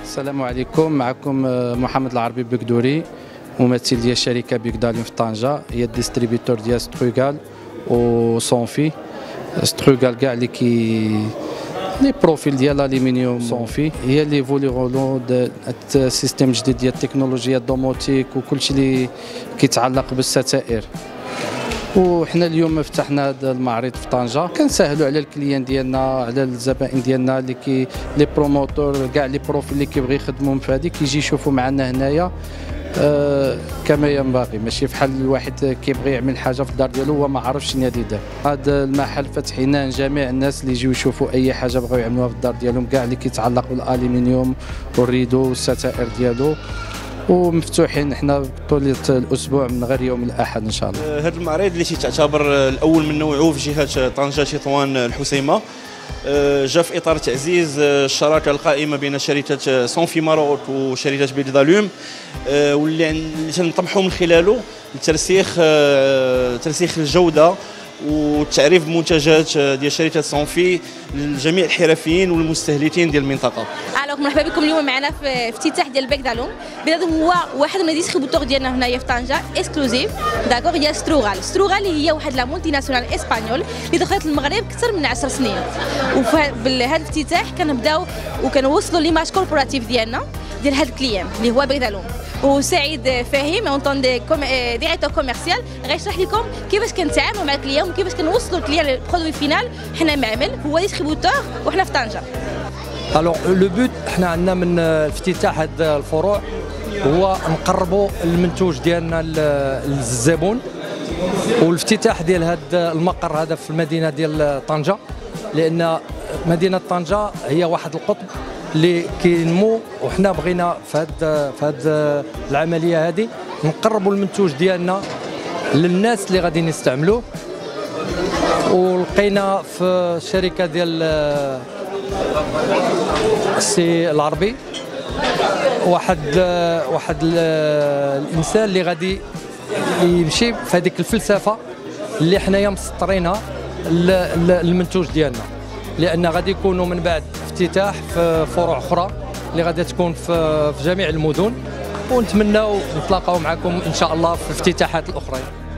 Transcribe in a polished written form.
السلام عليكم. معكم محمد العربي بكدوري، ممثل ديال شركه بيكداليون في طنجه، هي الديستريبيتور ديال ستروغال وصونفي. ستروغال كاع اللي لي بروفيل ديال الالومنيوم صونفي، هي اللي فوليغولو السيستم جديد ديال التكنولوجيا الدوموتيك وكلشي اللي كيتعلق بالستائر. وحنا اليوم فتحنا هذا المعرض في طنجه، كنسهلوا على الكليان ديالنا، على الزبائن ديالنا اللي لي بروموتور كاع لي بروفيل اللي كيبغي يخدموا في هذيك يجي يشوفوا معنا هنايا كما ينبغي، ماشي بحال الواحد كيبغي يعمل حاجه في الدار ديالو هو ما عرفش شنو غادي يدير. هذا المحل فتحيناه لجميع الناس اللي يجيو يشوفوا اي حاجه بغاو يعملوها في الدار ديالهم، كاع اللي كيتعلق بالالومنيوم والريدو والستائر ديالو، ومفتوحين حنا طول الاسبوع من غير يوم الاحد ان شاء الله. هذا المعرض اللي تعتبر الاول من نوعه في جهه طنجه تطوان الحسيمه، جاء في اطار تعزيز الشراكه القائمه بين شركه صونفي ماروت وشركه بيكداليوم، واللي تنطمحوا من خلاله ترسيخ الجوده والتعريف بمنتجات ديال شركه صونفي لجميع الحرفيين والمستهلكين ديال المنطقه. مرحبا بكم اليوم معنا في افتتاح ديال بيكداليوم. بيكداليوم هو واحد من ديستريبيوتور ديالنا هنايا في طنجه اكسكلوزيف داكوغ ديال ستروغال. ستروغال هي واحد لا مولتي ناسيونال اسبانيول اللي دخلت المغرب اكثر من 10 سنين، وفي هذا الافتتاح كنبداو وكنوصلوا ليماج كوربوراتيف ديالنا ديال هذا الكليان اللي هو بيكداليوم. وسعيد فاهم اونطون ديريكتور كوميرسيال غيشرح لكم كيفاش كنتعاملوا مع الكليان وكيفاش كنوصلوا الكليان للبرودوي فينال. حنا معمل هو ديستريبيوتور وحنا في طنجه. الوغ لو بوت حنا عندنا من افتتاح هاد الفروع هو نقربوا المنتوج ديالنا للزبون، والافتتاح ديال هاد المقر هذا في المدينه ديال طنجه، لان مدينه طنجه هي واحد القطب اللي كينمو، وحنا بغينا في هاد العمليه هذه نقربوا المنتوج ديالنا للناس اللي غادي يستعملوه. ولقينا في الشركه ديال السي العربي واحد الانسان اللي غادي يمشي في هذيك الفلسفه اللي حنايا مسطرينها المنتوج ديالنا، لان غادي يكونوا من بعد افتتاح في فروع اخرى اللي غادي تكون في جميع المدن، ونتمناو نتلاقاو معكم ان شاء الله في الافتتاحات الاخرى.